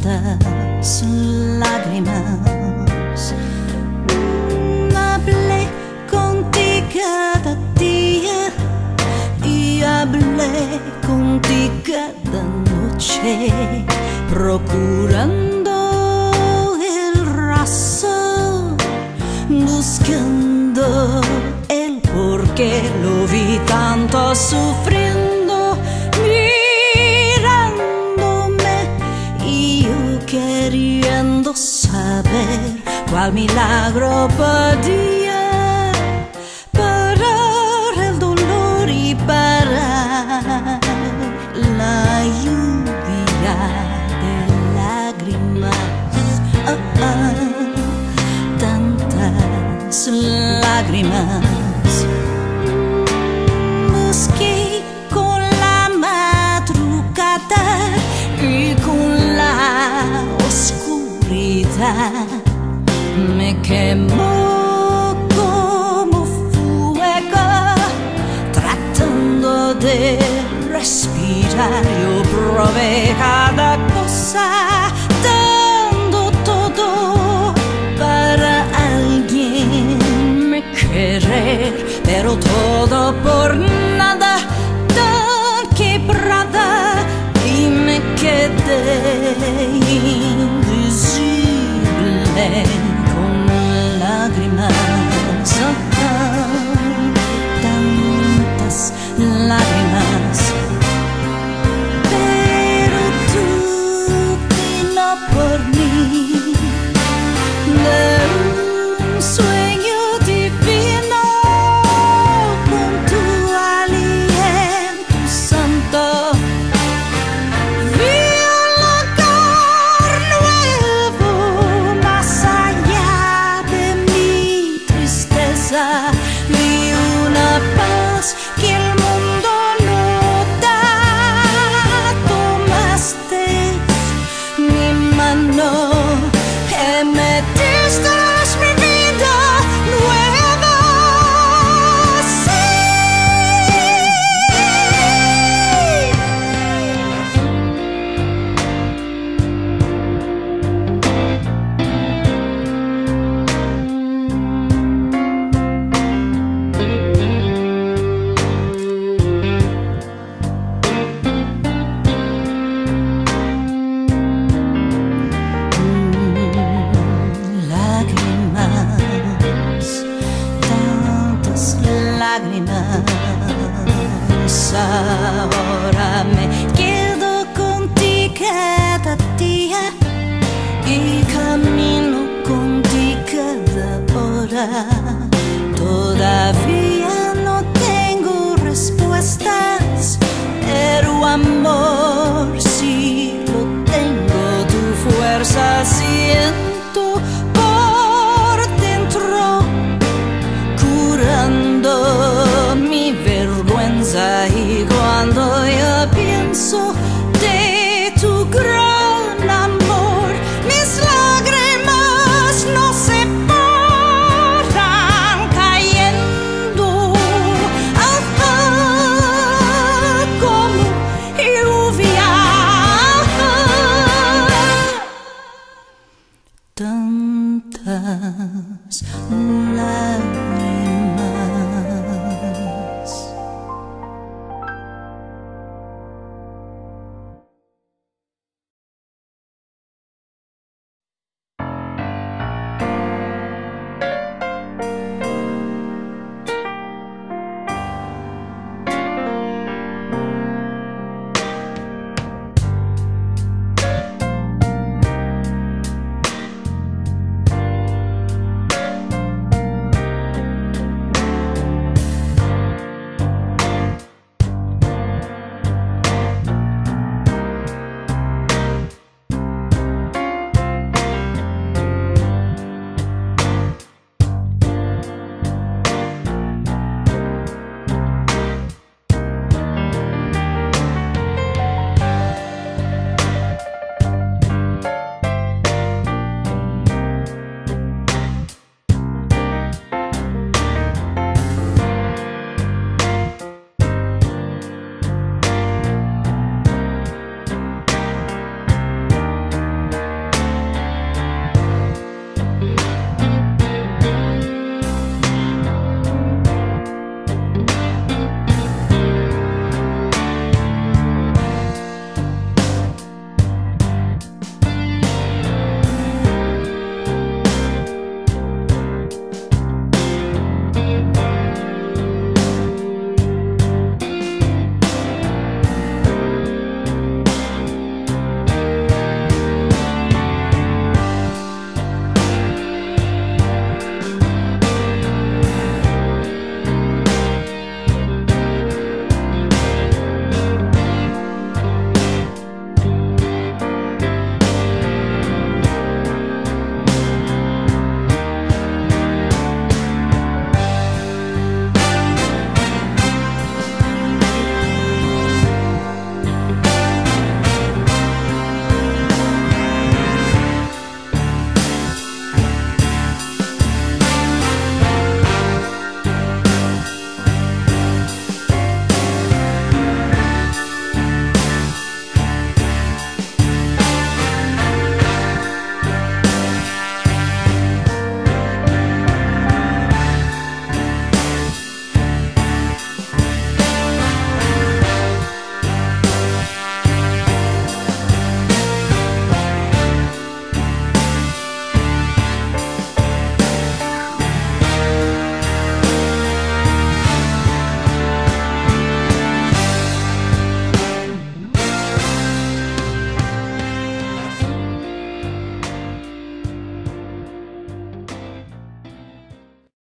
tantas lágrimas. Hablé contigo cada día y hablé contigo cada noche, procurando el razón, buscando el porqué. Lo vi tanto sufriendo, mirándome, y yo queriendo saber cuál milagro podía parar el dolor y parar la lluvia de lágrimas. Tantas lágrimas. Busqué con la madrugada y con la oscuridad. Me quemó como fuego, tratando de respirar. Yo probé cada cosa, dando todo para alguien me querer, pero todo por nada, tan quebrada, y me quedé invisible con lágrimas. Tantas lágrimas. Pero tú vino por mí de un sueño divino, con tu aliento santo. Vi un lugar nuevo más allá de mi tristeza. Vi una paz que el mundo no da. Tomaste mi mano y me diste mi vida nueva. Sí. Lágrimas. Ahora me quedo contigo cada día y camino contigo cada hora.